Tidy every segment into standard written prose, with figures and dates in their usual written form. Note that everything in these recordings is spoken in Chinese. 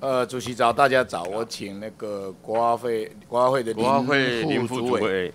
主席早，大家早，我请那个国发会的林副主委。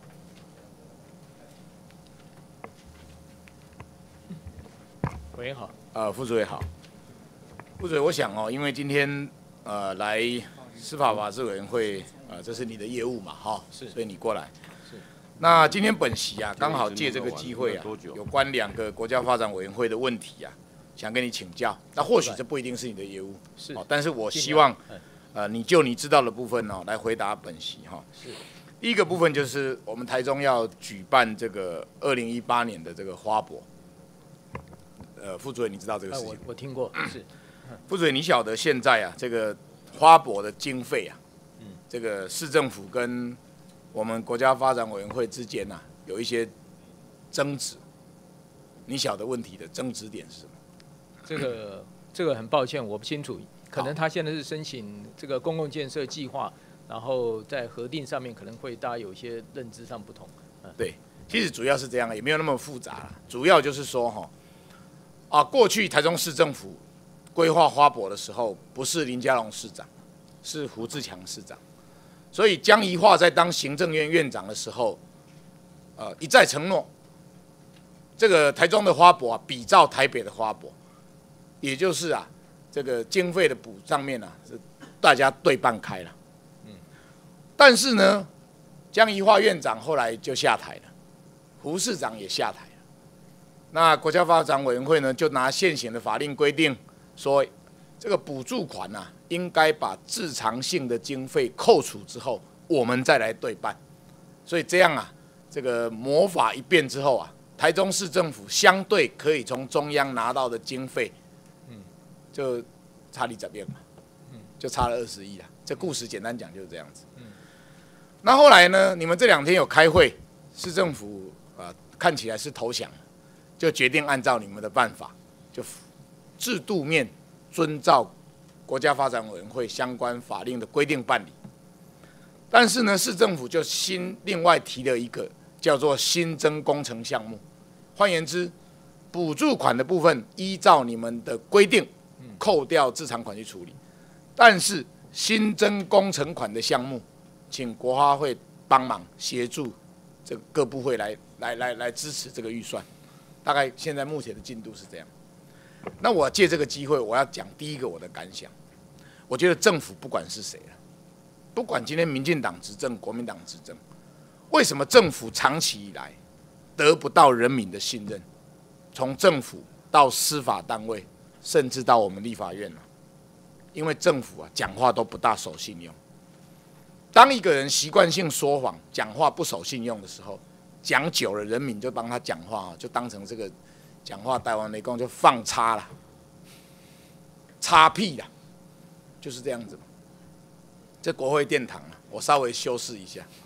委员好。 副主委好。副主委，我想因为今天来司法法制委员会，这是你的业务嘛，哈， 是， 所以你过来。 是。 那今天本席啊，刚好借这个机会啊，有关2个国家发展委员会的问题啊，想跟你请教。那或许这不一定是你的业务， 是， 但是我希望，你就你知道的部分来回答本席哈。 是。 第一个部分就是我们台中要举办这个2018年的这个花博。副主委，你知道这个事情？ 我听过，是。 副主委，你晓得现在啊，这个花博的经费啊，这个市政府跟我们国家发展委员会之间啊，有一些争执。你晓得问题的争执点是什么？ 这个很抱歉，我不清楚。可能他现在是申请这个公共建设计划，然后在核定上面可能会大家有一些认知上不同。 对，其实主要是这样，也没有那么复杂啦。主要就是说过去台中市政府规划花博的时候，不是林佳龙市长，是胡志强市长。所以江宜桦在当行政院院长的时候，一再承诺，这个台中的花博啊，比照台北的花博，也就是啊，这个经费的补上面啊，是大家对半开了。但是呢，江宜桦院长后来就下台了，胡市长也下台了。那国家发展委员会呢，就拿现行的法令规定说，这个补助款啊，应该把自偿性的经费扣除之后，我们再来对办。所以这样啊，这个魔法一变之后啊，台中市政府相对可以从中央拿到的经费，就差20亿嘛，就差了20亿啦。这故事简单讲就是这样子。那后来呢，你们这2天有开会，市政府看起来是投降了。就决定按照你们的办法，就制度面遵照国家发展委员会相关法令的规定办理。但是呢，市政府就另外提了一个叫做新增工程项目，换言之，补助款的部分依照你们的规定扣掉自偿款去处理，但是新增工程款的项目，请国发会帮忙协助这个各部会来支持这个预算。大概现在目前的进度是这样。那我借这个机会，我要讲第一个我的感想。我觉得政府不管是谁了，不管今天民进党执政、国民党执政，为什么政府长期以来得不到人民的信任？从政府到司法单位，甚至到我们立法院因为政府讲话都不大守信用。当一个人习惯性说谎、讲话不守信用的时候，讲久了，人民就帮他讲话，就当成这个讲话台湾雷公就放叉了，叉屁啦，就是这样子嘛。这国会殿堂我稍微修饰一下。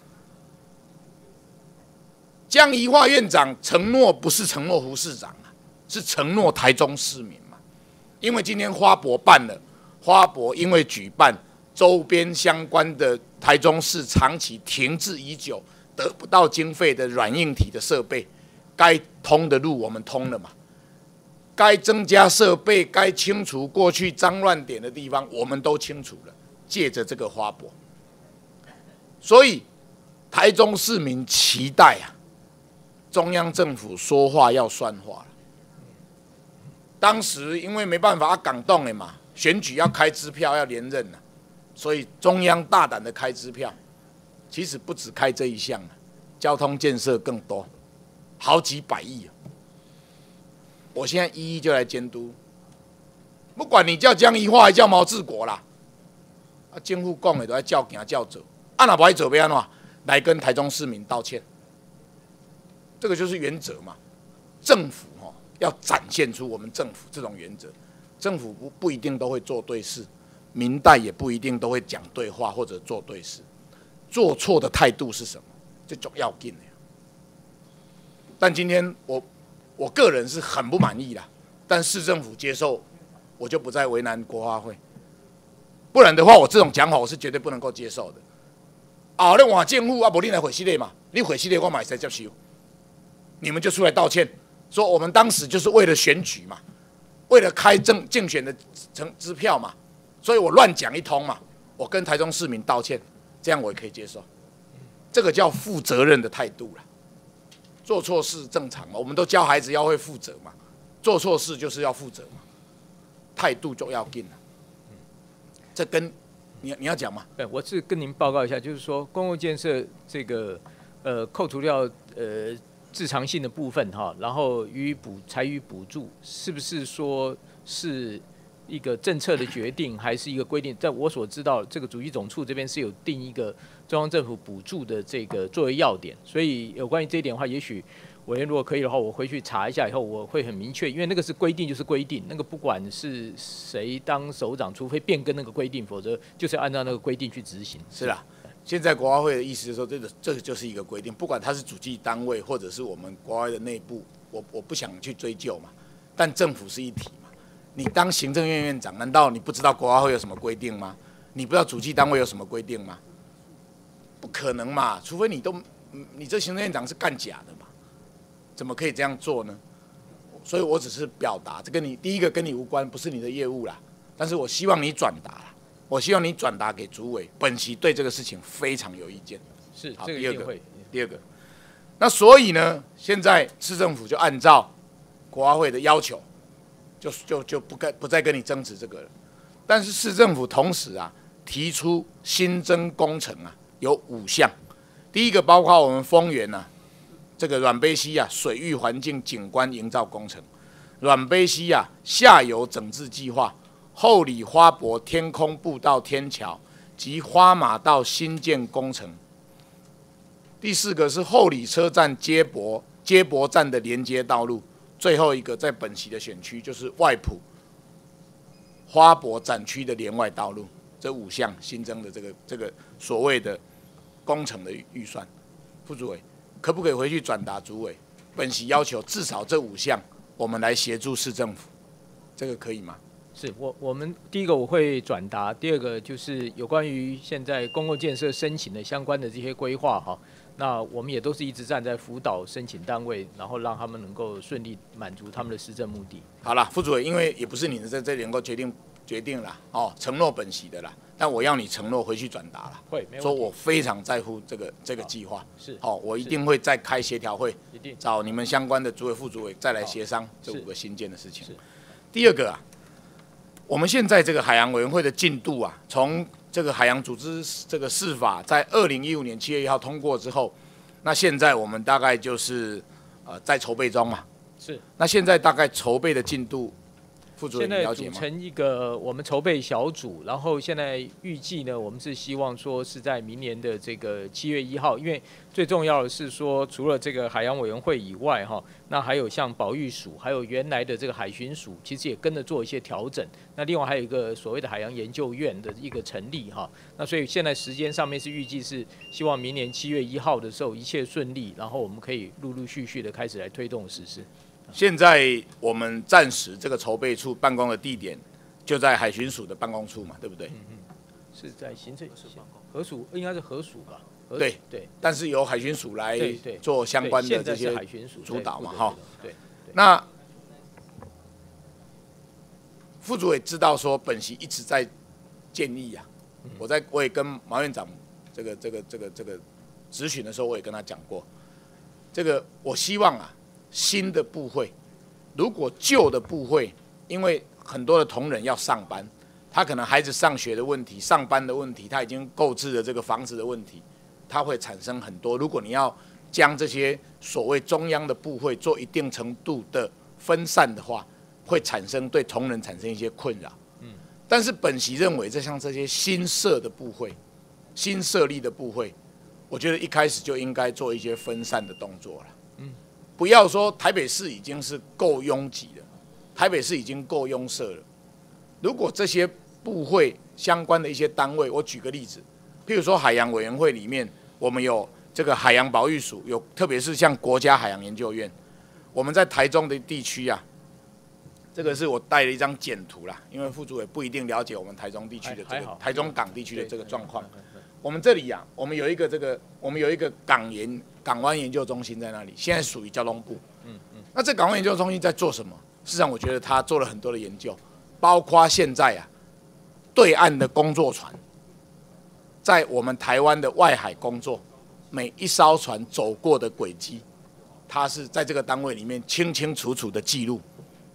江宜桦院长承诺不是承诺胡市长是承诺台中市民嘛。因为今天花博办了，花博因为举办，周边相关的台中市长期停滞已久。得不到经费的软硬体的设备，该通的路我们通了嘛？该增加设备、该清除过去脏乱点的地方，我们都清楚了。借着这个花博，所以台中市民期待中央政府说话要算话了。当时因为没办法港动了嘛，选举要开支票要连任了，所以中央大胆的开支票。其实不只开这一项交通建设更多，好几百亿我现在一一就来监督，不管你叫江宜桦还叫毛治国啦，政府讲的都要照行照做，若不爱做要安怎？来跟台中市民道歉，这个就是原则嘛。政府要展现出我们政府这种原则，政府不一定都会做对事，民代也不一定都会讲对话或者做对事。做错的态度是什么？这种要紧的。但今天我个人是很不满意啦，但市政府接受，我就不再为难国发会。不然的话，我这种讲法我是绝对不能够接受的。你换政府无你来回系列嘛？你回系列我嘛会使接受。你们就出来道歉，说我们当时就是为了选举嘛，为了开竞选的支票嘛， 所以我乱讲一通嘛，我跟台中市民道歉，这样我也可以接受。这个叫负责任的态度啦。做错事正常嘛，我们都教孩子要会负责嘛，做错事就是要负责嘛，态度就要定了。这跟你要讲吗？ 对，我是跟您报告一下，就是说公共建设这个扣除掉自偿性的部分哈，然后采予补助，是不是说是一个政策的决定，还是一个规定？在我所知道，这个主计总处这边是有定一个中央政府补助的这个作为要点，所以有关于这一点的话，也许委员如果可以的话，我回去查一下以后，我会很明确，因为那个是规定就是规定，那个不管是谁当首长，除非变更那个规定，否则就是要按照那个规定去执行。 是啦，现在国发会的意思是说，这个就是一个规定，不管它是主计单位或者是我们国发会的内部，我不想去追究嘛，但政府是一体嘛。你当行政院院长，难道你不知道国发会有什么规定吗？你不知道主计单位有什么规定吗？不可能嘛，除非你这行政院长是干假的嘛，怎么可以这样做呢？所以我只是表达，这跟你第一个跟你无关，不是你的业务啦。但是我希望你转达啦，我希望你转达给主委，本席对这个事情非常有意见。 是， 好， 这个一定会。 第二个，那所以呢，现在市政府就按照国发会的要求，就不再跟你争执这个了。但是市政府同时啊提出新增工程啊有5项，第一个包括我们丰原啊这个软杯溪啊水域环境景观营造工程，软杯溪啊下游整治计划，后里花博天空步道天桥及花马道新建工程。第4个是后里车站接驳站的连接道路，最后一个在本席的选区就是外埔花博展区的连外道路，这5项新增的这个所谓的工程的预算，副主委可不可以回去转达主委？本席要求至少这5项，我们来协助市政府，这个可以吗？ 是我们第一个我会转达，第二个就是有关于现在公共建设申请的相关的这些规划哈，那我们也都是一直站在辅导申请单位，然后让他们能够顺利满足他们的施政目的。好了，副主委，因为也不是你在这里能够决定啦，哦，承诺本席的啦，但我要你承诺回去转达啦， 会，没问题。 说我非常在乎这个计划， 是， 我一定会再开协调会， 一定找你们相关的主委、副主委再来协商这5个新建的事情。 是。 第二个啊，我们现在这个海洋委员会的进度啊，从这个海洋组织这个释法在2015年7月1号通过之后，那现在我们大概就是在筹备中嘛。 是。 那现在大概筹备的进度，副主任了解吗？ 现在组成一个我们筹备小组，然后现在预计呢，我们是希望说是在明年的这个7月1号，因为最重要的是说，除了这个海洋委员会以外哈，那还有像保育署，还有原来的这个海巡署，其实也跟着做一些调整。那另外还有一个所谓的海洋研究院的一个成立哈，那所以现在时间上面是预计是希望明年7月1号的时候一切顺利，然后我们可以陆陆续续的开始来推动实施。 现在我们暂时这个筹备处办公的地点就在海巡署的办公处嘛，对不对？ 是在行政核署，应该是核署吧？ 对。但是由海巡署来做相关的这些主导嘛，哈。 对。 那副主委知道说本席一直在建议啊，我也跟毛院长这个质询的时候，我也跟他讲过，这个我希望啊。新的部会，如果旧的部会，因为很多的同仁要上班，他可能孩子上学的问题、上班的问题，他已经购置了这个房子的问题，他会产生很多。如果你要将这些所谓中央的部会做一定程度的分散的话，会对同仁产生一些困扰。但是本席认为，像这些新设的部会、新设立的部会，我觉得一开始就应该做一些分散的动作了。不要说台北市已经是够拥挤了，台北市已经够拥塞了。如果这些部会相关的一些单位，我举个例子，譬如说海洋委员会里面，我们有这个海洋保育署，有特别是像国家海洋研究院，我们在台中的地区啊，这个是我带了一张简图啦，因为副主委不一定了解我们台中地区的这个台中港地区的这个状况。我们这里啊，我们有一个港湾研究中心在那里，现在属于交通部。那这港湾研究中心在做什么？事实上，我觉得他做了很多的研究，包括现在啊， 对岸的工作船，在我们台湾的外海工作，每一艘船走过的轨迹，它是在这个单位里面清清楚楚的记录。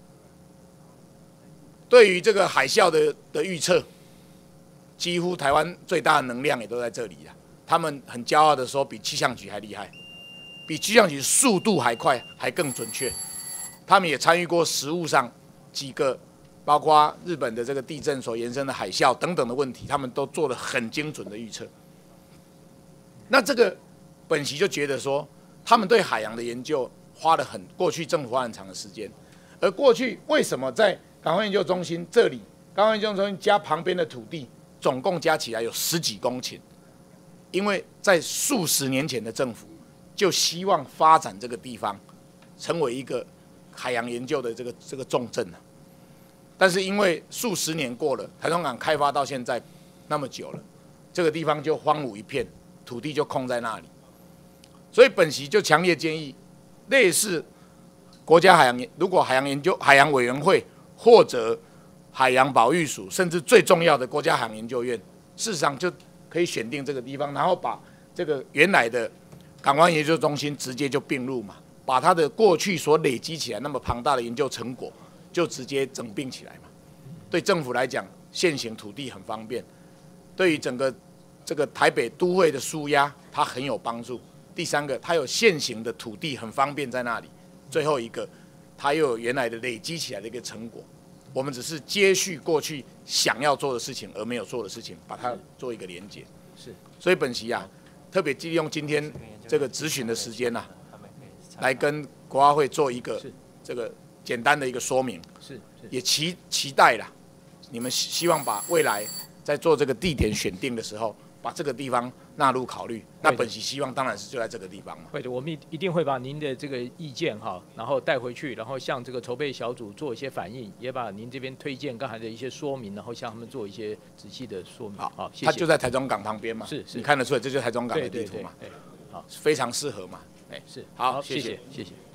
对于这个海啸的预测，几乎台湾最大的能量也都在这里了。他们很骄傲的说，比气象局还厉害，比气象局速度还快，还更准确。他们也参与过实务上几个，包括日本的这个地震所延伸的海啸等等的问题，他们都做了很精准的预测。那这个本席就觉得说，他们对海洋的研究过去政府花很长的时间，而过去为什么在港湾研究中心这里，港湾研究中心加旁边的土地，总共加起来有10几公顷？因为在数十年前的政府就希望发展这个地方，成为一个海洋研究的这个重镇啊。但是因为数十年过了，台中港开发到现在那么久了，这个地方就荒芜一片，土地就空在那里。所以本席就强烈建议，类似国家如果海洋委员会或者海洋保育署，甚至最重要的国家海洋研究院，事实上就可以选定这个地方，然后把这个原来的港湾研究中心直接就并入嘛，把它的过去所累积起来那么庞大的研究成果，就直接整并起来嘛。对政府来讲，现行土地很方便；对于整个这个台北都会的疏压，它很有帮助。第三个，它有现行的土地很方便在那里；最后一个，它又有原来的累积起来的一个成果。我们只是接续过去想要做的事情而没有做的事情，把它做一个连结。 是， 所以本席啊，特别利用今天这个质询的时间啊，来跟国发会做一个这个简单的一个说明。 是， 也期待啦，你们希望把未来在做这个地点选定的时候，把这个地方纳入考虑。那本席希望当然是就在这个地方嘛。 会的，我们一定会把您的这个意见哈，然后带回去，然后向这个筹备小组做一些反映，也把您这边推荐刚才的一些说明，然后向他们做一些仔细的说明。好，谢谢。 它就在台中港旁边嘛， 是， 你看得出来，这就是台中港的地图嘛， 对，好， 非常适合嘛， 是， 好， 谢谢。